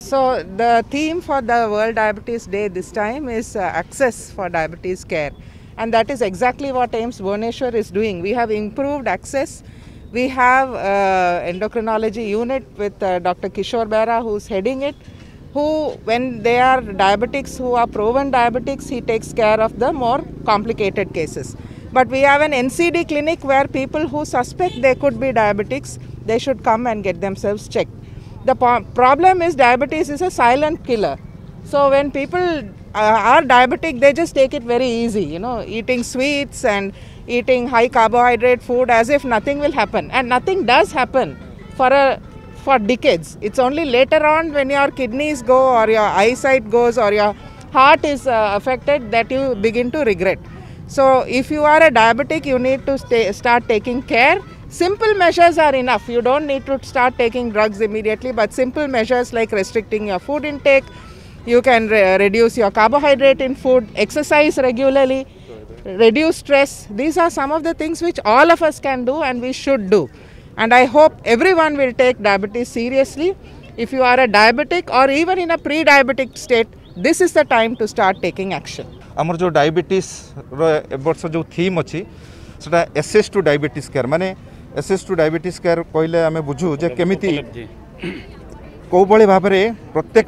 So the theme for the World Diabetes Day this time is access for diabetes care, and that is exactly what AIIMS Bhubaneswar is doing. We have improved access. We have endocrinology unit with Dr. Kishore Bera, who's heading it, who, when they are diabetics who are proven diabetics, he takes care of the more complicated cases. But we have an NCD clinic where people who suspect they could be diabetics, they should come and get themselves checked. The problem is diabetes is a silent killer. So when people are diabetic, they just take it very easy, eating sweets and eating high carbohydrate food as if nothing will happen. And nothing does happen for decades. It's only later on when your kidneys go or your eyesight goes or your heart is affected that you begin to regret. So if you are a diabetic, you need to start taking care. Simple measures are enough. You don't need to start taking drugs immediately, but simple measures like restricting your food intake, you can reduce your carbohydrate in food, exercise regularly, reduce stress. These are some of the things which all of us can do and we should do. And I hope everyone will take diabetes seriously. If you are a diabetic or even in a pre-diabetic state, this is the time to start taking action. आमर जो diabetes वर्ष जो theme अच्छी सेटा access to diabetes care माने access to diabetes care कहले आम बुझू जे केमिति कोबळी भाबरे प्रत्येक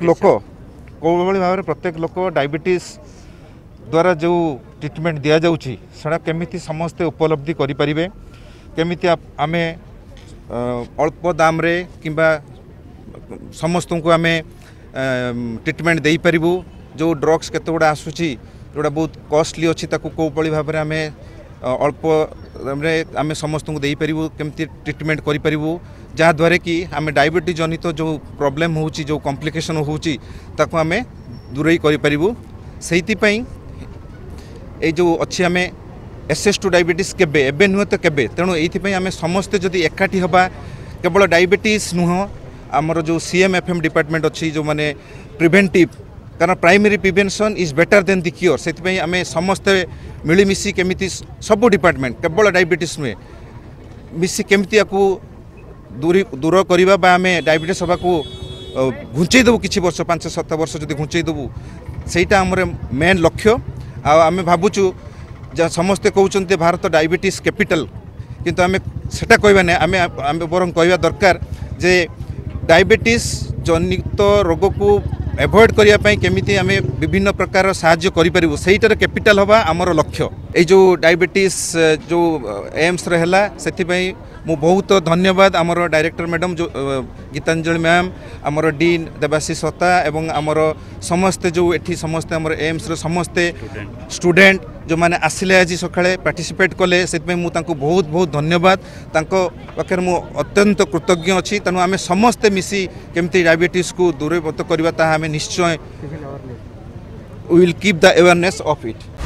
लोक डायबिटीज द्वारा जो ट्रीटमेंट दिया जाउची सेटा केमिति समस्ते उपलब्धि करि परिबे केमिति आमे अल्प दाम रे किंबा समस्त को आमे ट्रीटमेंट देई परिबू जो ड्रग्स केते गुडा आसुची जोड़ा बहुत कॉस्टली अच्छी कौपली भाव में आम अल्प आम समस्त को देपरू केमती ट्रीटमेंट करूँ जहाँद्वारा कि आम डायबिटीज जनित जो प्रॉब्लम हो जो कॉम्प्लिकेशन होता आम दूरे करूँ से जो अच्छी आम एसेस टू डायबिटीज केबे नुह तो केबे तेणु ये आम समस्ते जदि एकाठी हवा केवल डायबिटीज नुह आमर जो CMFM डिपार्टमेंट अच्छी जो माने प्रिवेंटिव कारण primary prevention is better than the cure से आम समस्ते मिलमिशि केमिति सब डिपार्टमेंट केवल डायबिटीज नुहे मिसी केमिति दूर करवा आम डायबिटीज हवा को घुंचई देबू किछि वर्ष 5-7 वर्ष जदि घुंचई देबू सेटा आमर मेन लक्ष्य आम भावुचु समस्ते कहते भारत डायबिटीज कैपिटल किंतु आम सेटा कहवा ना आम बरं कहवा दरकार जे डायबिटीज जनित रोग को एवॉइड करने केमिति आम विभिन्न प्रकार साहाय्य करूँ से कैपिटल हवा आमर लक्ष्य ये जो डायबिटीज जो एम्स रहा से मु बहुत धन्यवाद आमर डायरेक्टर मैडम जो गीतांजलि मैम आमर डीन देवाशीष होता एवं आमर समस्ते जो एठी समस्ते आमर एम्स समस्ते स्टूडेंट जो मैंने आसिले आज सकाळे पार्टिसिपेट कले से बहुत बहुत धन्यवाद पाखे मु अत्यंत कृतज्ञ अच्छी तेणु आम समस्ते मिसी केमती डायबिटीज को दूरीभूत करवा निश्चय we will keep the awareness of it.